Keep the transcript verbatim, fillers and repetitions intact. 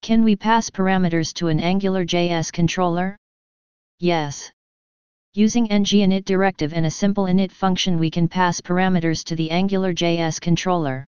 Can we pass parameters to an AngularJS controller? Yes. Using ng-init directive and a simple init function we can pass parameters to the AngularJS controller.